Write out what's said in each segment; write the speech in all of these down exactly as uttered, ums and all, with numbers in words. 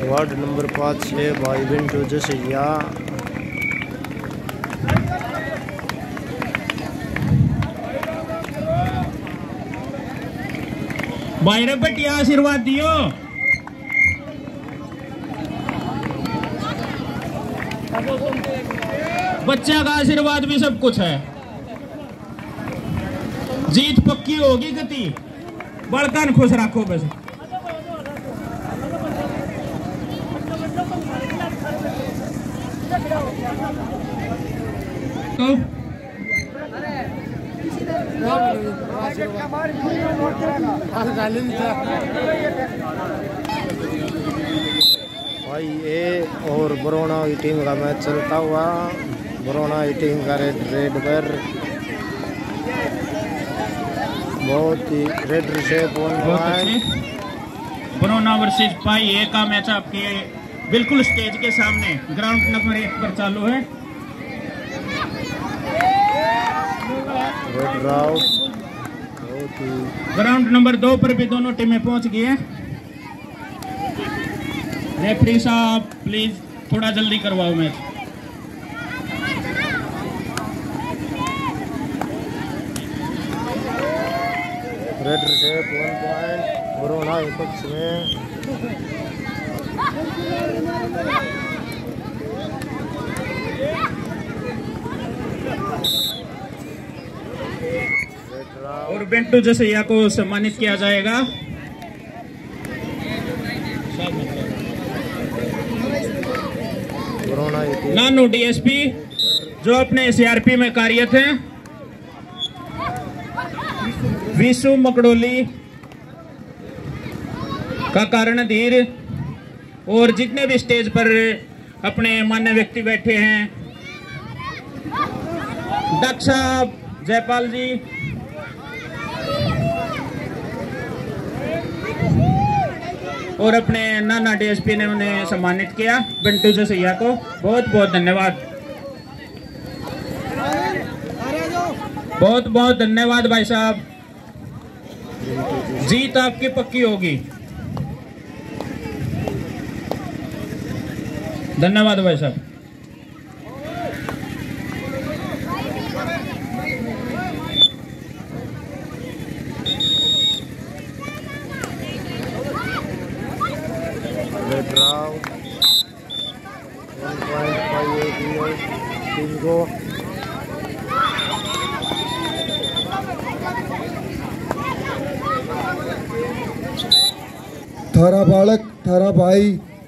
Ward number पाँच से भाई बिंटू जसैया। भाई रे बेटिया आशीर्वाद दियो। बच्चा का आशीर्वाद भी सब कुछ है। जीत पक्की होगी गति। बड़कन खुश रखो बस। तो भाई ए और बरोना की टीम का मैच चलता हुआ। बरोना की टीम का रेड रेड पर बहुत ही रेड से बरोना वर्सेस पाई ए का मैच आपके बिल्कुल स्टेज के सामने ग्राउंड नंबर एक पर चालू है। रेड राउंड ग्राउंड नंबर दो पर भी दोनों टीमें पहुंच गई हैं। रेफरी साहब प्लीज थोड़ा जल्दी करवाओ मैच। रेड शेप वन पॉइंट बरोना के पक्ष में। और बिंटू जसैया को सम्मानित किया जाएगा। नानू डीएसपी जो अपने सीआरपी में कार्यरत हैं। विशु मकड़ोली का कारण धीर और जितने भी स्टेज पर अपने मान्य व्यक्ति बैठे हैं, डॉक्टर साहब, जयपाल जी, और अपने नाना डीएसपी ने उन्हें सम्मानित किया। बिंटू जसैया को बहुत बहुत धन्यवाद। बहुत बहुत धन्यवाद भाई साहब। जीत आपकी पक्की होगी। धन्यवाद भाई साहब। थारा बालक थारा भाई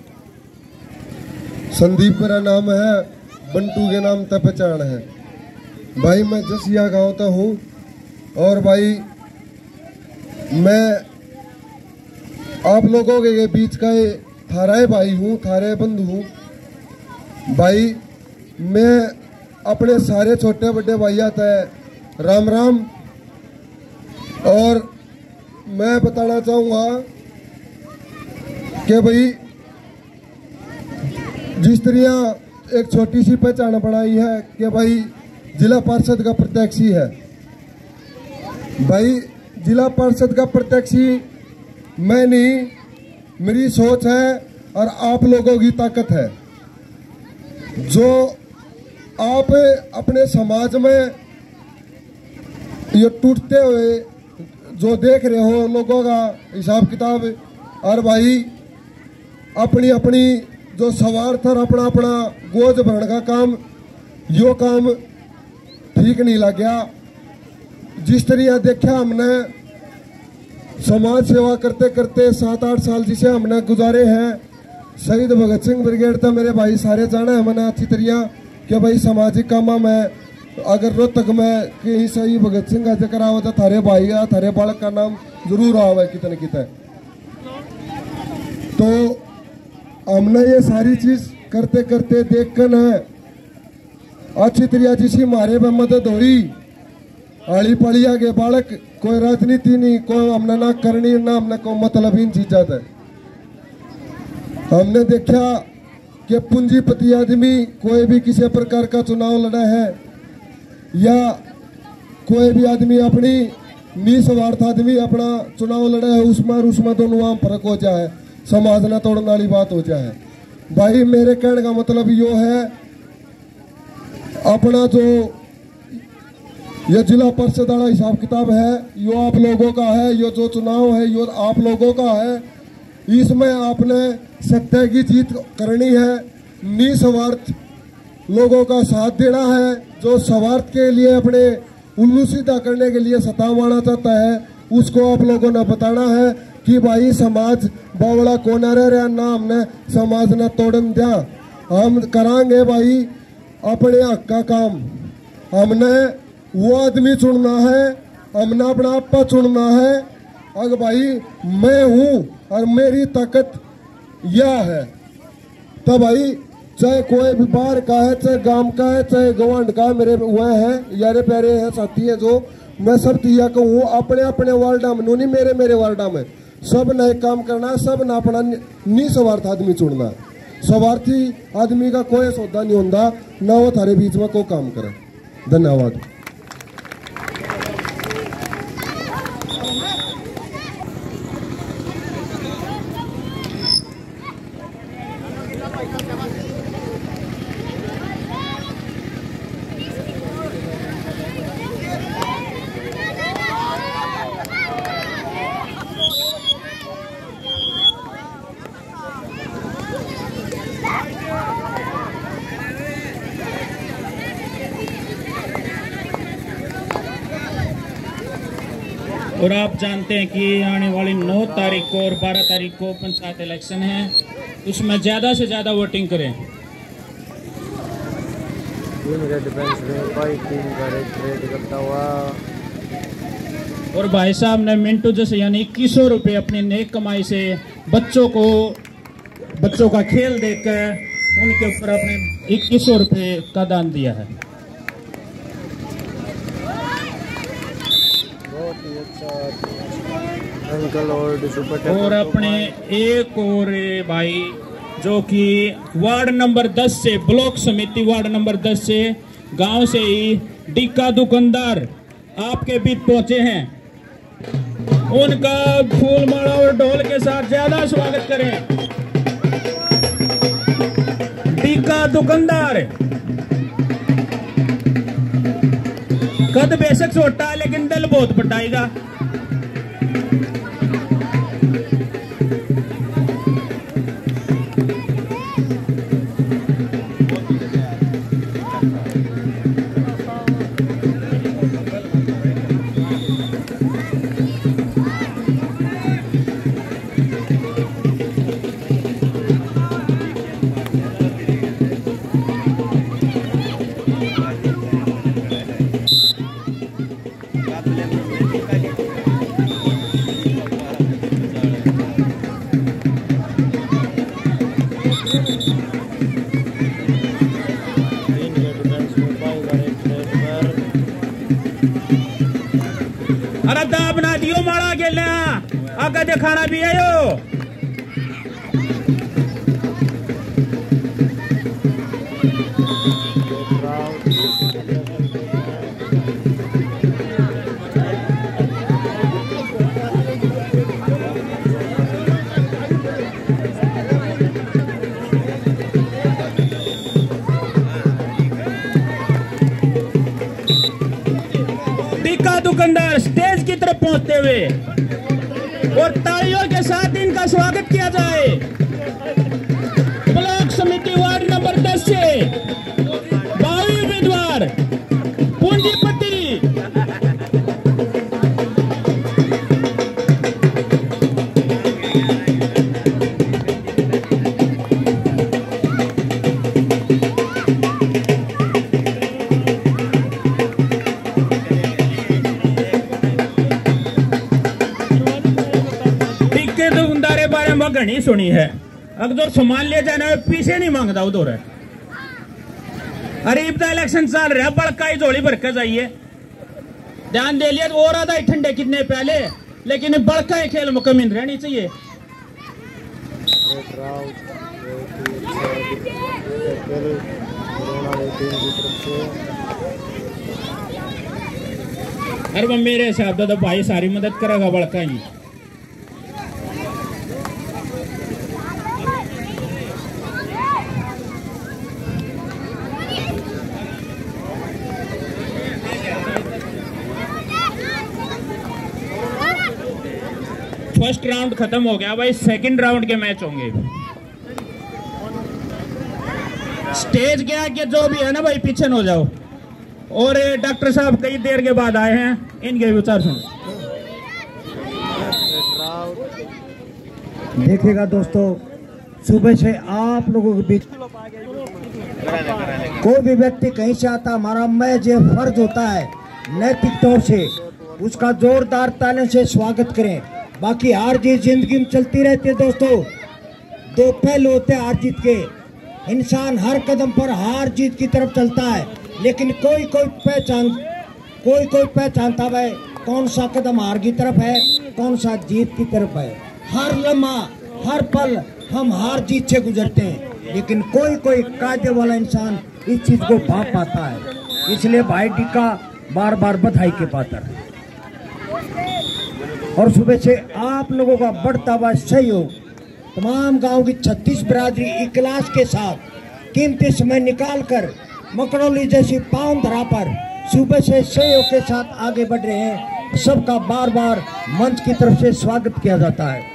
संदीप मेरा नाम है, बंटू के नाम तक पहचान है। भाई मैं जसिया गांव का हूँ और भाई मैं आप लोगों के बीच का थारा भाई हूँ, थारे बंधु हूँ। भाई मैं अपने सारे छोटे बड़े भाई आता है राम राम। और मैं बताना चाहूँगा कि भाई जिस तरह एक छोटी सी पहचान बनाई है कि भाई जिला पार्षद का प्रत्याशी है। भाई जिला पार्षद का प्रत्याशी मैं नहीं, मेरी सोच है और आप लोगों की ताकत है। जो आप अपने समाज में ये टूटते हुए जो देख रहे हो लोगों का हिसाब किताब, और भाई अपनी अपनी जो स्वार्थ और अपना अपना गोद भरण का काम, यो काम ठीक नहीं लग गया। जिस तरह देखा हमने समाज सेवा करते करते सात आठ साल जिसे हमने गुजारे हैं। शहीद भगत सिंह ब्रिगेड तो मेरे भाई सारे जाना है मैंने अच्छी तरह कि भाई सामाजिक कामा में अगर रोहतक में कहीं सही भगत सिंह का जिक्र आवा तो थारे भाई या थारे बालक का नाम जरूर आवा कितने कितने। तो हमने ये सारी चीज करते करते देख कर है अच्छी तरह जिसी मारे में मदद हुई। आली पड़ी आगे बालक कोई राजनीति नहीं, कोई हमने ना करनी ना हमने को मतलब इन चीजा है। हमने देखा कि पूंजीपति आदमी कोई भी किसी प्रकार का चुनाव लड़ा है या कोई भी आदमी अपनी निस्वार्थ आदमी अपना चुनाव लड़ा है, उसमें उसमें दोनों आम फर्क हो जाए। समाज ने तोड़ने वाली बात हो जाए। भाई मेरे कहने का मतलब यो है, अपना जो ये जिला परिषद वाला हिसाब किताब है यो आप लोगों का है, यो जो चुनाव है यो आप लोगों का है। इसमें आपने सत्य की जीत करनी है, निस्वार्थ लोगों का साथ देना है। जो स्वार्थ के लिए अपने उल्लू सीधा करने के लिए सत्ता माना चाहता है उसको आप लोगों ने बताना है कि भाई समाज बावड़ा कोना रह रहा ना, हमने समाज ने तोड़न दिया। हम करांगे भाई अपने हक का काम। हमने वो आदमी चुनना है, हमने अपना आपा चुनना है। अगर भाई मैं हूं और मेरी ताकत यह है तो भाई चाहे कोई भी बाहर का है, चाहे गांव का है, चाहे गवांड का, मेरे वह है यारे प्यारे है साथी है जो मैं सब दिया कहूँ अपने अपने वार्डा में, नहीं मेरे मेरे वार्डा में सब नए काम करना है, सब ना अपना निस्वार्थ आदमी चुनना है। स्वार्थी आदमी का कोई सौदा नहीं होता, ना वो थारे बीच में कोई काम करे। धन्यवाद। और आप जानते हैं कि आने वाली नौ तारीख को और बारह तारीख को पंचायत इलेक्शन है, उसमें ज़्यादा से ज़्यादा वोटिंग करें। टीम रेड बेंच में कोई टीम का रेड करता हुआ और भाई साहब ने मिंटू जैसे यानी इक्कीस सौ रुपये अपनी नेक कमाई से बच्चों को बच्चों का खेल देखकर उनके ऊपर अपने इक्कीस सौ रुपये का दान दिया है। अंकल और और अपने एक और भाई जो कि वार्ड नंबर दस से, ब्लॉक समिति वार्ड नंबर दस से, गांव से ही डिक्का दुकानदार आपके बीच पहुंचे हैं, उनका फूल माला और ढोल के साथ ज्यादा स्वागत करें। डिक्का दुकानदार कद बेशक छोटा है लेकिन दिल बहुत बटाएगा। अरे दाब ना दियो माड़ा गेला आगे दिखाना भी आयो। डिक्का दुकानदार स्टेज की तरफ पहुंचते हुए और तालियों के साथ इनका स्वागत किया जाए। ब्लॉक समिति वार्ड नंबर दस से भावी उम्मीदवार पूंजीपति घनी सुनी है। अगर सामान ले जाना पीछे नहीं मांगता उधर है। अरे इब्दा इलेक्शन चल रहा, बड़का ही झोली भर के जाइए। ध्यान दे लिया और आधा ही ठंडे कितने पहले, लेकिन बड़का ही खेल में कमी रहनी चाहिए। अरे वो मेरे हिसाब से तो भाई सारी मदद करेगा बड़का ही। फर्स्ट राउंड खत्म हो गया भाई, सेकंड राउंड के मैच होंगे। स्टेज के आगे जो भी है ना भाई पीछे न हो जाओ। और डॉक्टर साहब कई देर के बाद आए हैं, इनके विचार सुनो। देखिएगा दोस्तों, सुबह से आप लोगों के बीच कोई भी व्यक्ति कहीं से आता, हमारा मैच ये फर्ज होता है नैतिक तौर से उसका जोरदार ताले से स्वागत करें। बाकी हार जीत जिंदगी में चलती रहती है दोस्तों, दो पहलू होते हैं हार जीत के। इंसान हर कदम पर हार जीत की तरफ चलता है, लेकिन कोई कोई पहचान कोई कोई पहचानता है कौन सा कदम हार की तरफ है, कौन सा जीत की तरफ है। हर लम्हा हर पल हम हार जीत से गुजरते हैं, लेकिन कोई कोई कायदे वाला इंसान इस चीज को भाप पाता है। इसलिए भाई टिक्का बार बार बधाई के पात्र। और सुबह से आप लोगों का बढ़ता हुआ सहयोग, तमाम गांव की छत्तीस बिरादरी इखलास के साथ कीमती समय निकालकर मकरौली जैसी पावन धरा पर सुबह से सहयोग के साथ आगे बढ़ रहे हैं, सबका बार बार मंच की तरफ से स्वागत किया जाता है।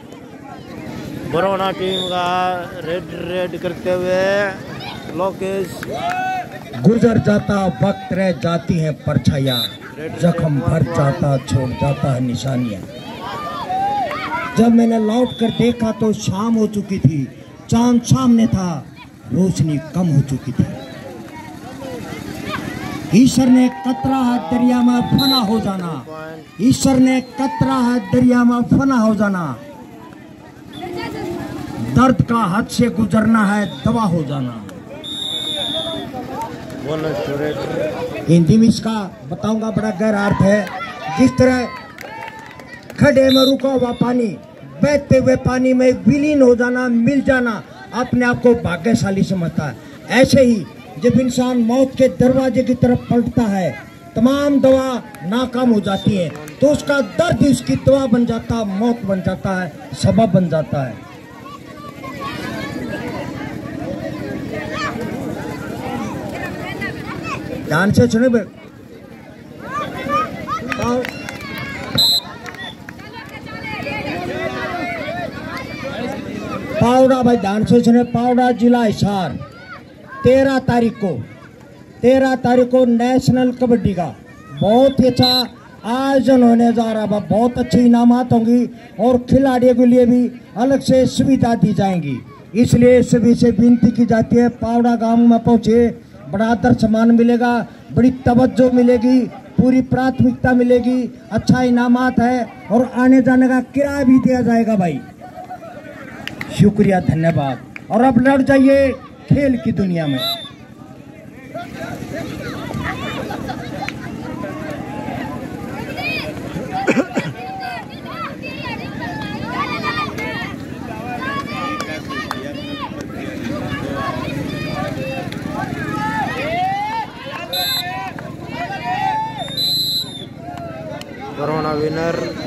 बरौना टीम का रेड रेड करते हुए लोकेश। गुजर जाता वक्त रह जाती है परछाइयां, जख्म भर जाता छोड़ जाता है निशानियां। जब मैंने लौट कर देखा तो शाम हो चुकी थी, चांद सामने था, रोशनी कम हो चुकी थी। ईश्वर ने कतरा है दरिया में फना हो जाना, ईश्वर ने कतरा है दरिया में फना हो जाना। दर्द का हद से गुजरना है दवा हो जाना। हिंदी में इसका बताऊंगा, बड़ा गहरा अर्थ है। जिस तरह खड्डे में रुका हुआ पानी बहते हुए पानी में विलीन हो जाना, मिल जाना, अपने आप को भाग्यशाली समझता है, ऐसे ही जब इंसान मौत के दरवाजे की तरफ पलटता है, तमाम दवा नाकाम हो जाती है, तो उसका दर्द उसकी दवा बन जाता है, मौत बन जाता है, सबब बन जाता है। ध्यान से सुने, पावड़ा भाई ध्यान से सुने। पावड़ा जिला हिसार तेरह तारीख को तेरह तारीख को नेशनल कबड्डी का बहुत ही अच्छा आयोजन होने जा रहा है। बहुत अच्छी इनामात होंगी और खिलाड़ियों के लिए भी अलग से सुविधा दी जाएंगी। इसलिए सभी से विनती की जाती है, पावड़ा गांव में पहुंचे, बड़ा आदर सम्मान मिलेगा, बड़ी तवज्जो मिलेगी, पूरी प्राथमिकता मिलेगी, अच्छा इनामात है और आने जाने का किराया भी दिया जाएगा भाई। शुक्रिया, धन्यवाद। और अब लड़ जाइए खेल की दुनिया में। बरौना विनर